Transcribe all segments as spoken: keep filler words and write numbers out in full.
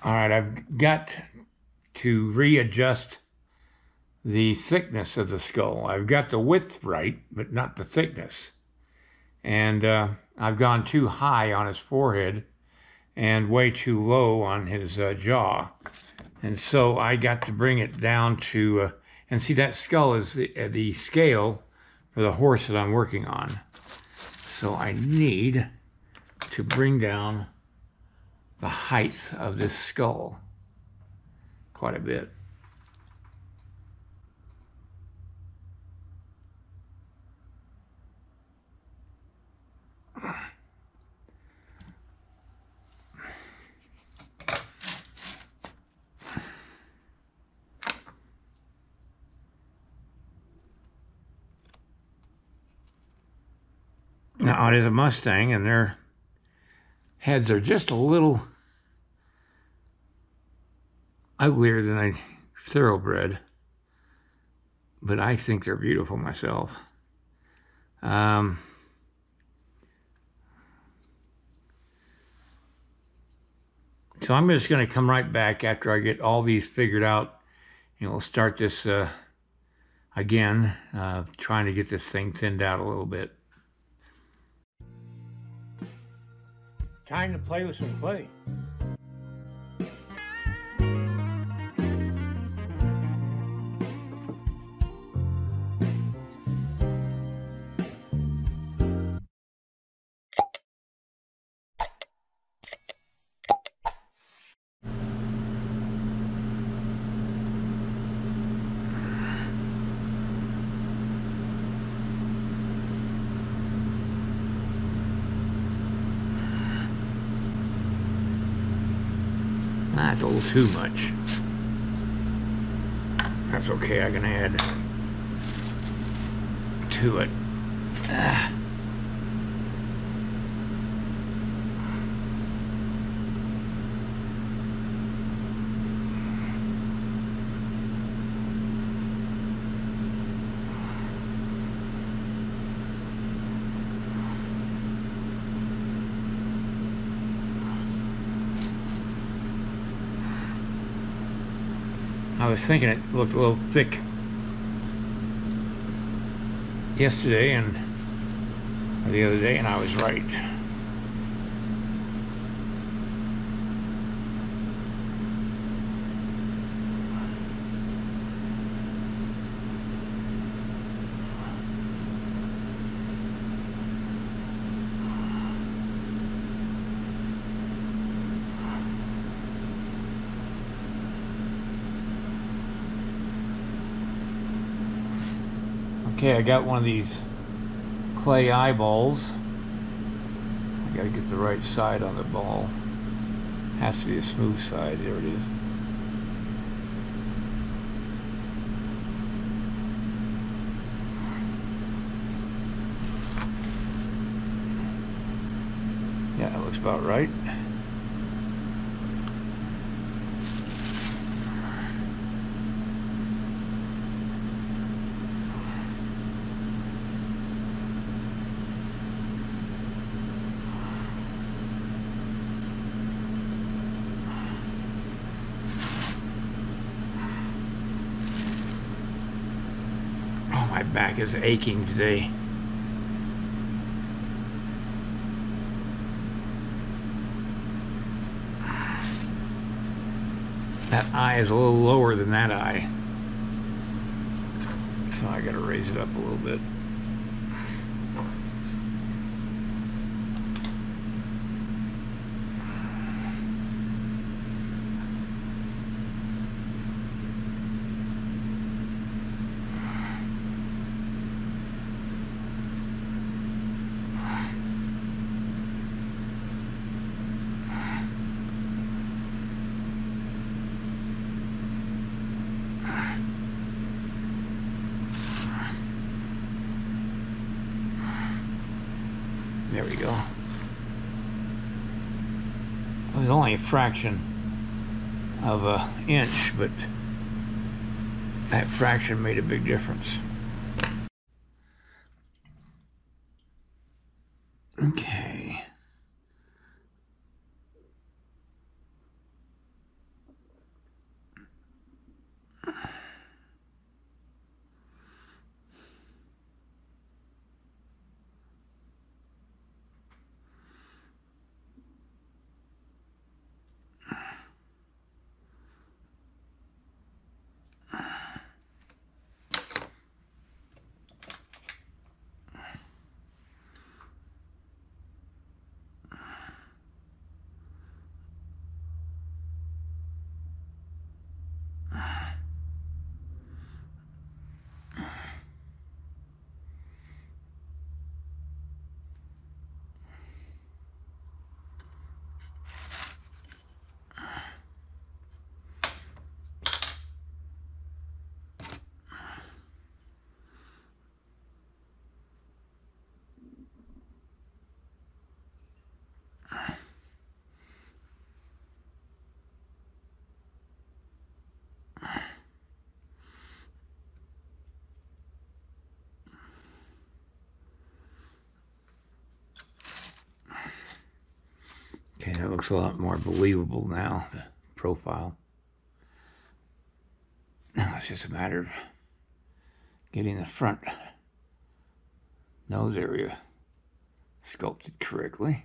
All right, I've got to readjust the thickness of the skull. I've got the width right, but not the thickness. And uh, I've gone too high on his forehead and way too low on his uh, jaw. And so I got to bring it down to, uh, and see, that skull is the, uh, the scale for the horse that I'm working on. So I need to bring down the height of this skull quite a bit. Now, it is a Mustang, and their heads are just a little uglier than a thoroughbred, but I think they're beautiful myself. Um, so I'm just going to come right back after I get all these figured out, and we'll start this uh, again, uh, trying to get this thing thinned out a little bit. Time to play with some clay. That's a little too much. That's okay, I can add to it. Ah. I was thinking it looked a little thick yesterday and or the other day, and I was right. Okay, I got one of these clay eyeballs. I gotta get the right side on the ball. Has to be a smooth side. There it is. Yeah, that looks about right. My back is aching today. That eye is a little lower than that eye, so I gotta raise it up a little bit. There we go. It was only a fraction of an inch, but that fraction made a big difference. Okay. looks a lot more believable now, the profile. Now it's just a matter of getting the front nose area sculpted correctly.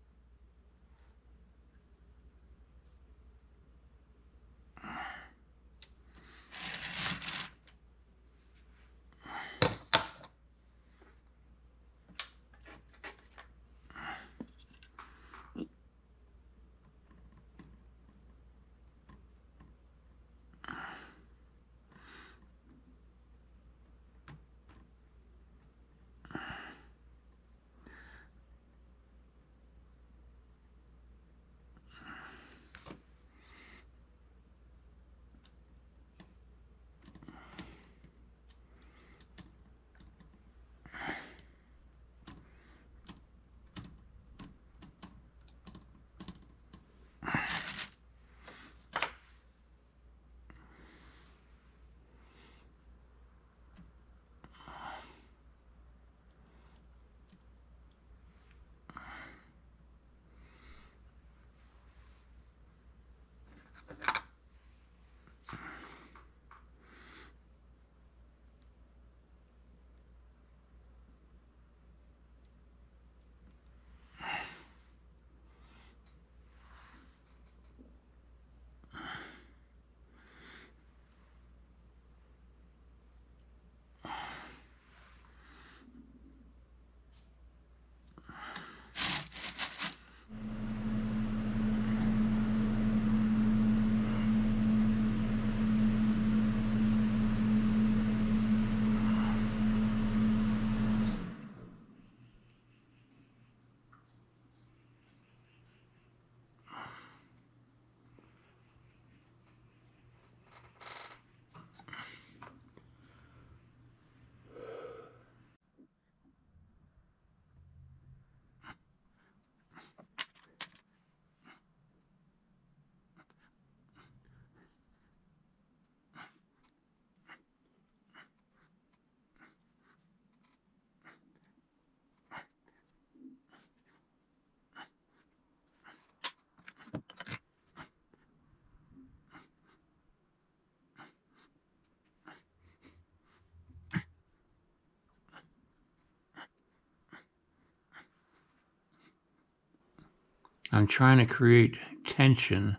I'm trying to create tension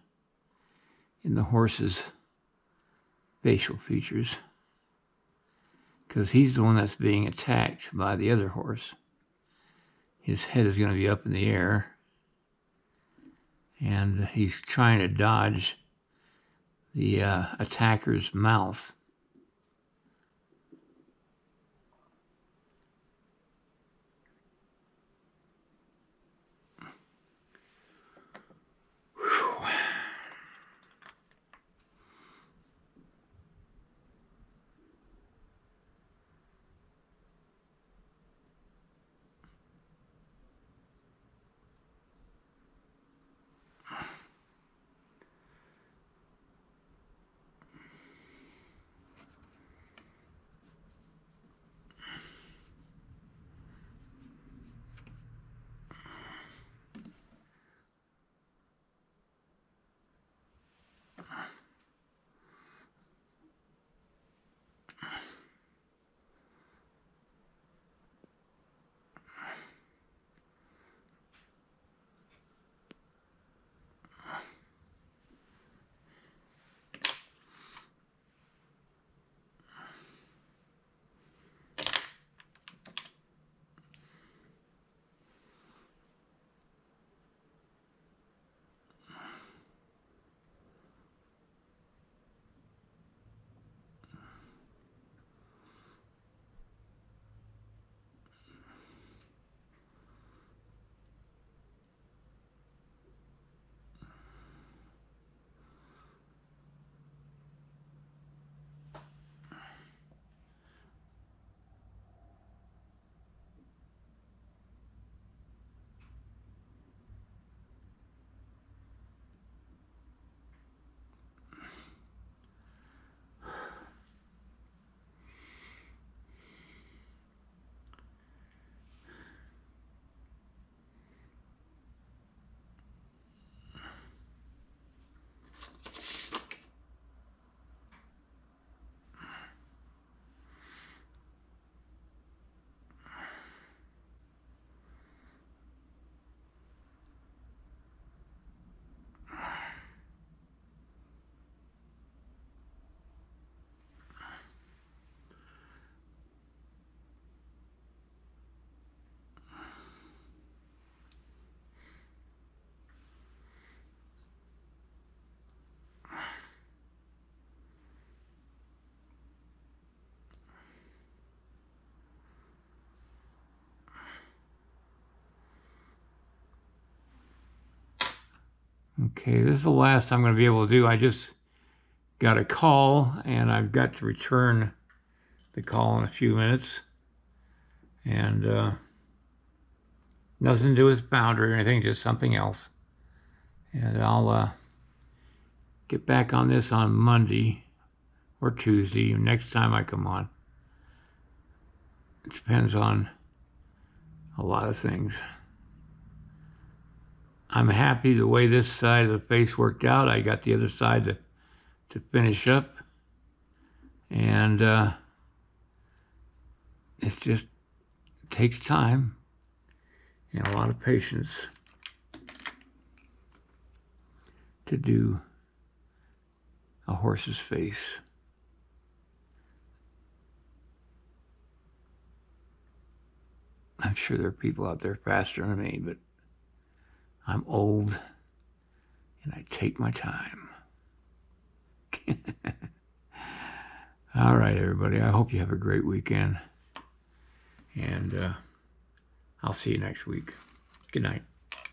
in the horse's facial features because he's the one that's being attacked by the other horse. His head is going to be up in the air and he's trying to dodge the uh, attacker's mouth. Okay, this is the last I'm going to be able to do. I just got a call, and I've got to return the call in a few minutes. And uh, nothing to do with boundary or anything, just something else. And I'll uh, get back on this on Monday or Tuesday, next time I come on. It depends on a lot of things. I'm happy the way this side of the face worked out. I got the other side to, to finish up. And uh, it's just, it takes time and a lot of patience to do a horse's face. I'm sure there are people out there faster than me, but I'm old and I take my time. All right, everybody. I hope you have a great weekend. And uh, I'll see you next week. Good night.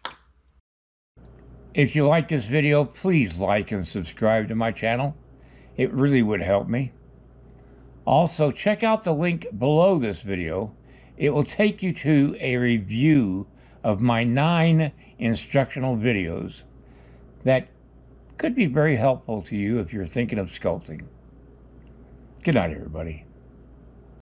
If you like this video, please like and subscribe to my channel. It really would help me. Also, check out the link below this video. It will take you to a review of my nine instructional videos that could be very helpful to you if you're thinking of sculpting. Good night, everybody.